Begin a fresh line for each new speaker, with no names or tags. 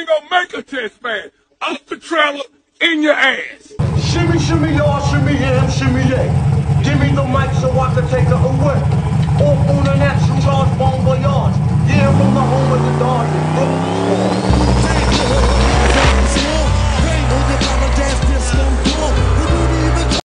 We gonna make a test man. Up the trailer, in your ass.
Shimmy, shimmy, y'all, shimmy, yeah, shimmy, yeah. Give me the mic so I can take it away. All